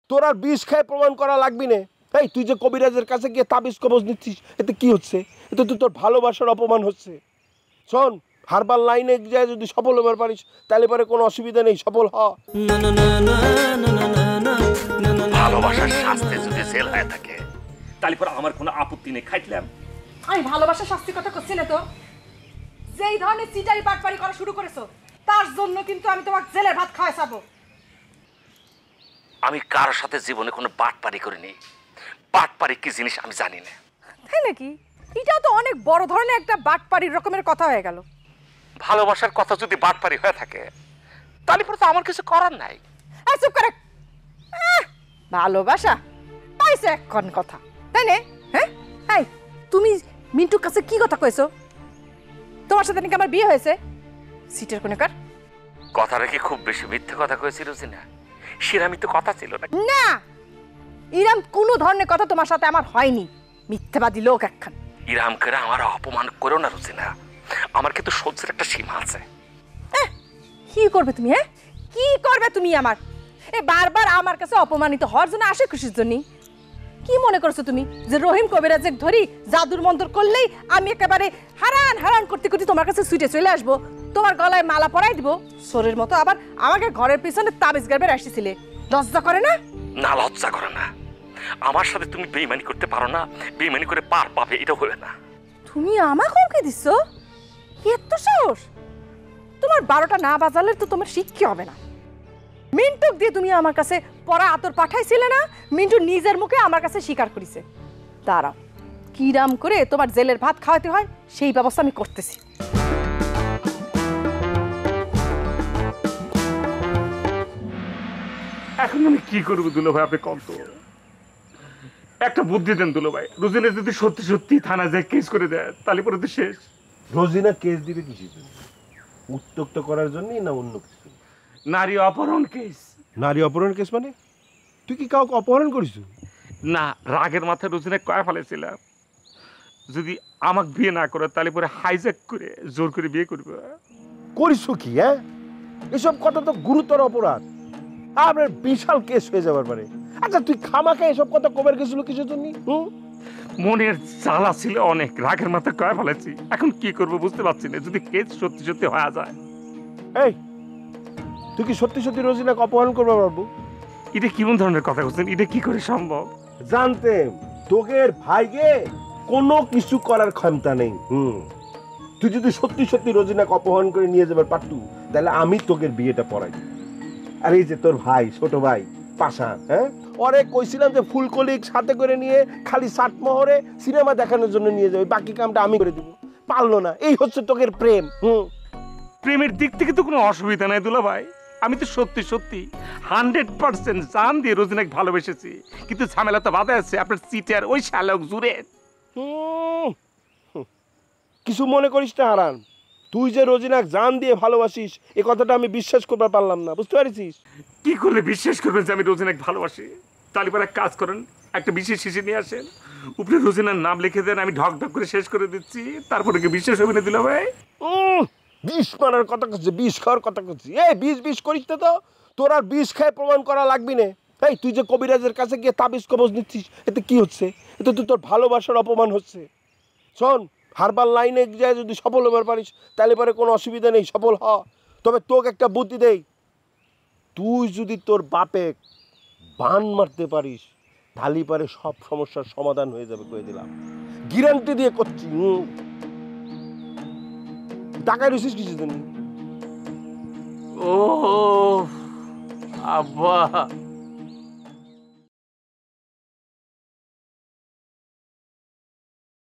তোর আর বিষ খায় প্রমাণ করা লাগবি না। এই তুই যে কবিরাজের কাছে গিয়ে তাবিজ কবজ নিচ্ছিস, এতে কি হচ্ছে? এতে তুই তোর ভালোবাসার অপমান হচ্ছে। শোন, হারবার লাইনে যায় যদি সফল হবার পারিস তাহলে পরে কোনো অসুবিধা নেই, সফল হ। ভালোবাসার শাস্তি যদি জেল হয়ে থাকে তাহলে পরে আমার কোনো আপত্তি নেই, খাইলাম। আমি ভালোবাসার শাস্তির কথা করছি না তো। যেই ধরনের চিটারি বাটপারি করা শুরু করেছো তার জন্য কিন্তু আমি তোমাকে জেলের ভাত খাওয়াই যাবো। আমি কারোর সাথে জীবনে কোনো বাটপারি করিনি। বাটপারি কি জিনিস আমি জানি না। তাই নাকি? এটাও তো অনেক বড় ধরনের একটা বাটপারির রকমের কথা হয়ে গেল। ভালোবাসার কথা যদি বাটপারি হয়ে থাকে তাহলে পরে তো আমার কিছু করার নাই। চুপ করে। ভালোবাসা পাইছে এখন কথা, তাই না? হ্যাঁ, এই তুমি মিন্টুর কাছে কি কথা কইছো? তোমার সাথে নাকি আমার বিয়ে হয়েছে? সিটের কোনে কার কথাটা কি খুব বেশি মিথ্যে কথা কয়েছিল না? সেরামি তো কথা ছিল না। না, ইরাম কোনো ধরনের কথা তোমার সাথে আমার হয়নি। মিথ্যাবাদী লোক একখান। ইরাম করে আমার অপমান করো না রুজিনা, আমার কিন্তু সহ্যের একটা সীমা আছে। কি করবে তুমি? হ্যাঁ, কি করবে তুমি? আমার বারবার আমার কাছে অপমানিত হওয়ার জন্য আসে খুশির জন্য? কি মনে করছো তুমি যে রহিম কবিরাজের ধরি জাদুর মন্ত্র করলেই আমি একেবারে হারান হারান করতে করতে তোমার কাছে ছুটে চলে আসবো, তোমার গলায় মালা পরাই দিব সোরের মতো, আবার আমাকে ঘরের পিছনে তাবিজ গারবে আসছিলে? লজ্জা করে না? না, লজ্জা করে না। আমার সাথে তুমি বেইমানি করতে পারো না, বেইমানি করে পার পাবে এটা হবে না। তুমি আমাকে হুমকি দিচ্ছ? এত সাহস? তোমার 12টা না বাজালে তো তোমার শিক্ষা হবে না। মিন্টুক দিয়ে তুমি আমার কাছে পড়া আতর পাঠাইছিলে না? মিন্টু নিজের মুখে আমার কাছে স্বীকার করেছে। দাঁড়াও, কিরাম করে তোমার জেলের ভাত খাওয়াতে হয় সেই ব্যবস্থা আমি করতেছি। এখন আমি কি করবো দুলো ভাই, আপনি কত একটা বুদ্ধি দেন দুলো ভাই। রোজিনা যদি সত্যি সত্যি থানা যায় কেস করে দেয় তাহলে পরে তো শেষ। রোজিনা কেস দিবে কিসের জন্য? উত্ত্যক্ত করার জন্য না অন্য কিছু? নারী অপহরণ কেস। নারী অপহরণ কেস মানে? তুই কি কাউকে অপহরণ করিস? না, রাগের মাথায় রোজিনা কয়ে ফেলেছিলাম যদি আমাকে বিয়ে না করে তাহলে পরে হাইজ্যাক করে জোর করে বিয়ে করবে। করিস কি? হ্যাঁ, এসব কথা তো গুরুতর অপরাধ, আপনার বিশাল কেস হয়ে যাবার পারে। আচ্ছা, তুই খামাখা এসব কথা কবার গেছিল কিসের জন্য? মনের জ্বালা ছিল অনেক, রাগের মাথায় কয়ে ফেলেছি। এখন কি করবো বুঝতে পারছি না, যদি কেস সত্যি সত্যি হয়ে যায়। এই, তুই কি সত্যি সত্যি রোজিনাকে অপহরণ করবে পারবো? এটা কেমন ধরনের কথা বলছেন? এটা কি করে সম্ভব? জানতেম তোগের ভাইকে কোনো কিছু করার ক্ষমতা নেই। তুই যদি সত্যি সত্যি রোজিনাকে অপহরণ করে নিয়ে যাবার পারতু তাহলে আমি তোগের বিয়েটা পড়াই। আর এই যে তোর ভাই, ছোট ভাই পাশান, হ্যাঁ, ওরে কইছিলাম যে ফুলকলিক সাথে করে নিয়ে খালি সাতমোহরে সিনেমা দেখানোর জন্য নিয়ে যাবে, বাকি কামটা আমি করে দিব। পারলো না, এই হচ্ছে তোগের প্রেম। প্রেমের দিক থেকে তো কোনো অসুবিধা নাই দুলা ভাই। আমি তো সত্যি সত্যি 100% জান দিয়ে রোজিনাকে ভালোবেসেছি, কিন্তু ঝামেলা তো বাধা আছে আপনার চিটার ওই শালক জুড়ে। কিছু মনে করিস না হারান, তুই যে রোজিনাক জান দিয়ে ভালোবাসিস এই কথাটা আমি বিশ্বাস করতে পারলাম না, বুঝতে পারছিস? কি করলে বিশ্বাস করবেন যে আমি রোজিনাকে ভালোবাসি? তাহলে পরে এক কাজ করেন, একটা বিশেষ শিশি নিয়ে আসেন, উপরে রোজিনার নাম লিখে দেন, আমি ঢক ঢক করে শেষ করে দিচ্ছি, তারপরে কি বিশ্বাস হবে না দিল ভাই? বিষ মারার কথা করছি, বিষ খাওয়ার কথা করছি। এই বিষ করিস না তো, তোর আর বিষ খায় প্রমাণ করা লাগবি না। এই তুই যে কবিরাজের কাছে গিয়ে তাবিজ কবজ নিচ্ছিস, এতে কি হচ্ছে? এতে তুই তোর ভালোবাসার অপমান হচ্ছে। শোন, হারবার লাইনে যায় যদি সফল হবার পারিস তাহলে পরে কোনো অসুবিধা নেই, সফল হ। তবে তোকে একটা বুদ্ধি দেই, তুই যদি তোর বাপে বান মারতে পারিস তাহলে পরে সব সমস্যার সমাধান হয়ে যাবে, কয়ে দিলাম, গ্যারান্টি দিয়ে করছি। টাকায় রইছিস কিছু দিন? ও আব্বা,